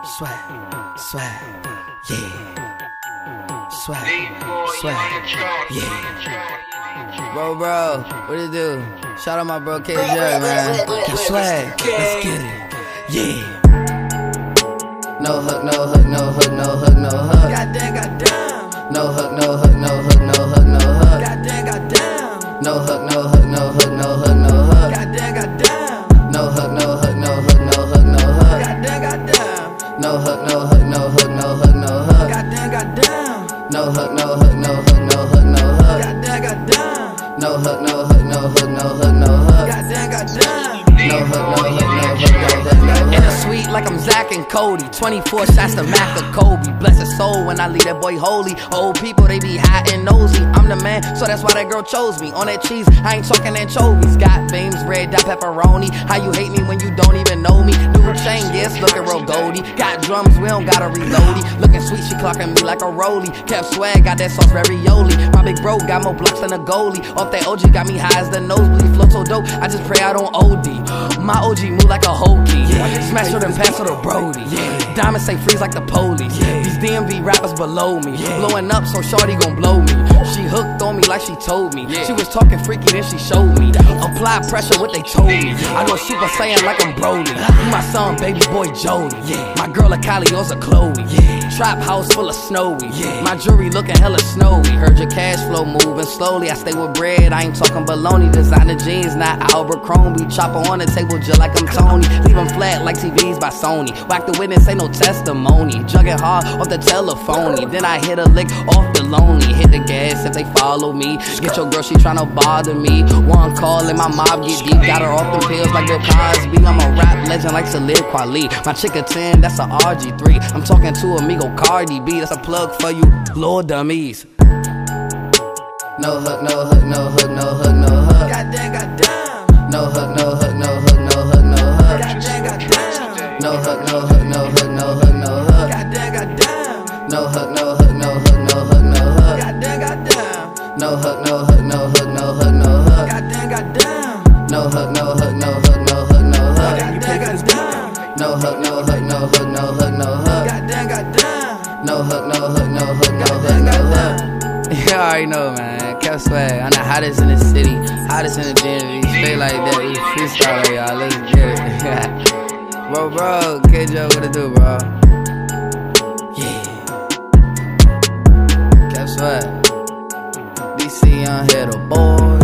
Swag, swag, yeah. Swag, swag, yeah. Bro, what it do? Shout out my bro KephSwag, man. KephSwag, let's get it, yeah. No hook, no hook, no hook, no hook, no hook. Goddamn. No hook, no hook, no hook, no hook, no hook. Goddamn. No hook, no hook, no hook, no hook, no hook. Goddamn. No hook, no hook, no hook, no hook, no hook. Goddamn. No hook, no hook, no hook, no hook, no hook. Goddamn. No hook, no hook, no hook, no hook, no hook. Goddamn. No hook, no hook, no hook, no hook, no hook. Goddamn. No hook, no hook, no hook, no hook, no hook. In the suite like I'm Zach and Cody. 24 shots to Mac or Kobe. Bless his soul when I leave that boy holy. Old people, they be hot and nosy. I'm the man, so that's why that girl chose me. On that cheese, I ain't talking anchovies. Got beams, red dot pepperoni. How you hate me when you don't even know me? New chain, yes, looking real goldy. Got drums, we don't gotta reload it. Looking sweet, she clocking me like a rollie. KephSwag, got that sauce ravioli. My big bro got more blocks than a goalie. Off that OG, got me high as the nosebleed. Flow so dope, I just pray I don't OD. My OG move like a hokey. Smash her and pass her to Brody. Diamonds say freeze like the police. These DMV rappers below me. Blowing up, so shorty gon' blow me. She hooked on me like she told me. She was talking freaky, then she showed me. Apply pressure, what they told me. I go Super Saiyan like I'm Broly. You my son, baby boy Jody. My girl a Kylie, yours a Chloe. Trap house full of snowy. My jewelry looking hella snowy. Heard your cash flow moving slowly. I stay with bread, I ain't talking baloney. Designer jeans, not Abercrombie. Chopper on the table just like I'm Tony. Leave them flat like TVs by Sony. Whack the witness, ain't no testimony. Jugging hard off the telephony. Then I hit a lick off the lonely. Hit the gas if they follow me. Get your girl, she tryna bother me. One call and my mob get deep. Got her off the pills like Bill Cosby. I'm a rap legend like Salib Kweli. My chick a 10, that's a RG3. I'm talking to Amigo Cardi B. That's a plug for you, Lord dummies. No hook, no hook, no hook, no hook, no hook. Goddamn. No hook, no hook, no hook, no hook, no hook. Goddamn. No hook, no hook, no hook, no hook, no hook. Goddamn. No hook, no hook, no hook, no hook, no hook. Goddamn. No hook, no hook, no hook, no hook, no hook. Goddamn. No hook, no hook, no hook, no hook, no hook. Goddamn. No hook, no hook, no hook, no hook, no hook. Goddamn. No hook, no hook, no hook, no hook, no hook. You already know, man. KephSwag, I'm the hottest in the city, hottest in the DMV. Straight like that, we freestyle, y'all. Let's get it. bro, KJ, what it do, bro? Yeah. KephSwag, DC on here, the boy.